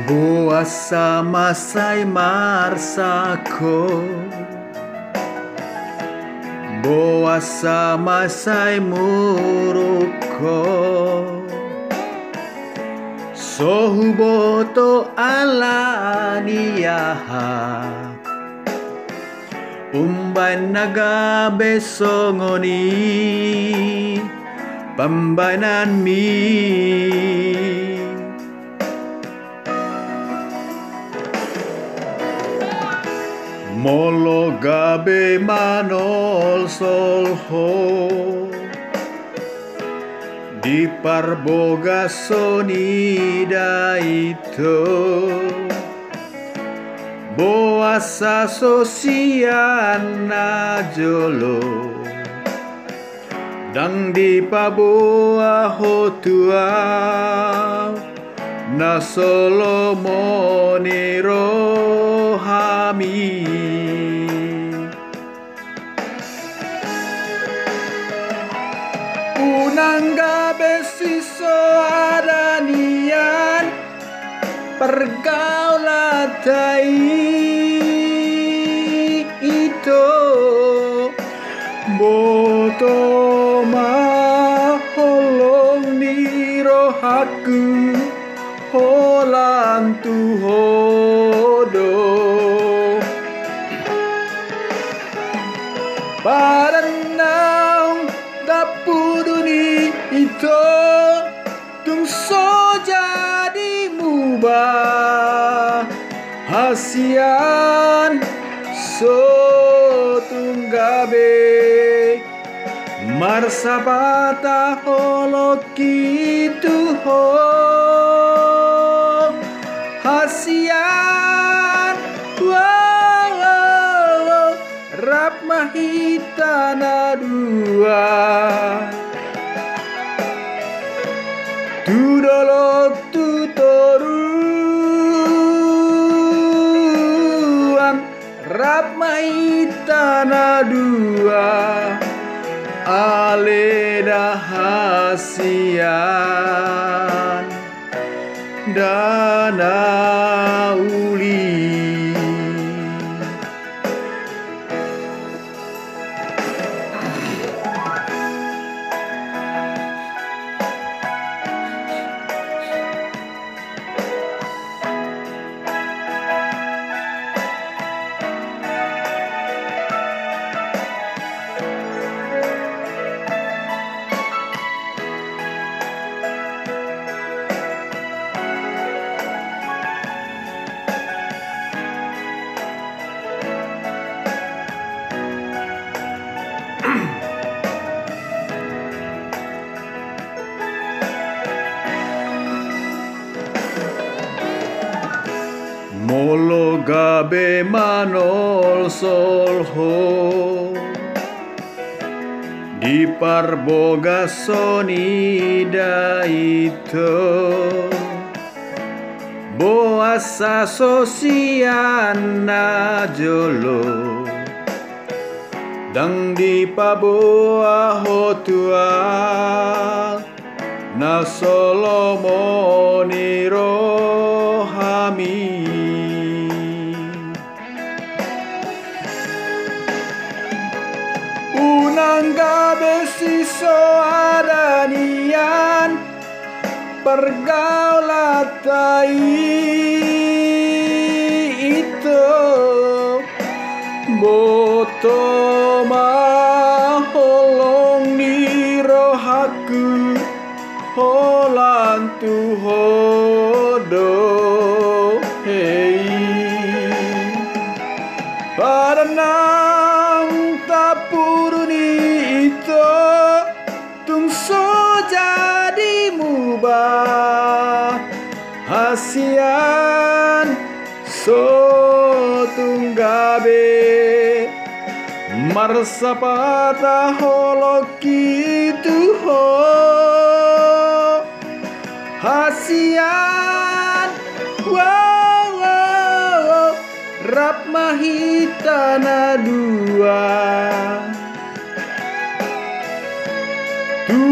Buasa masai marsako, buasa masai muruko, sohuboto alaniyaha, umban naga besongoni, pambanan mi. Molo gabe manol solho di parboga sonida itu boasa sosiana jolo dang di paboa hotua na solo moniro hami. Unangga besiso adanian pergaulatai itu boto maholong nirohaku holang tuhodo paranang dapuduni itu tungso jadi mubah hasian so tunggabe marsabata holoki tuho hasian wow rap mahitana dua tudolok tutoruan rap mahitana dua aleda hasian dana uli. Molo gabe manol solho di parboga sonida itu boasa sosiana jolo dang di paboa hotua na solo moniro hami. Unangga besiso adanian pergaulatai itu boto maholong nirohaku holang tuhodo hei paranang tapuruni itu tungso jadi mubah hasian so tunggabe marsapata holoki tuho hasian wow rap mahitana dua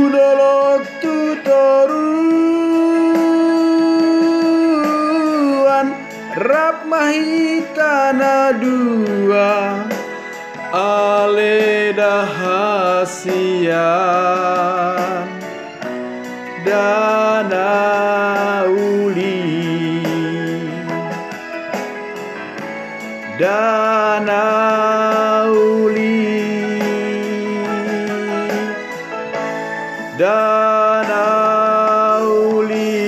tudolok tutoruan Mahitana dua Aleda hasian Dana uli Dana uli Dana uli.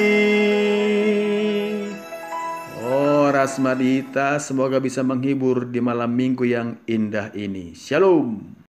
Oh Rasmadita, semoga bisa menghibur di malam minggu yang indah ini. Shalom.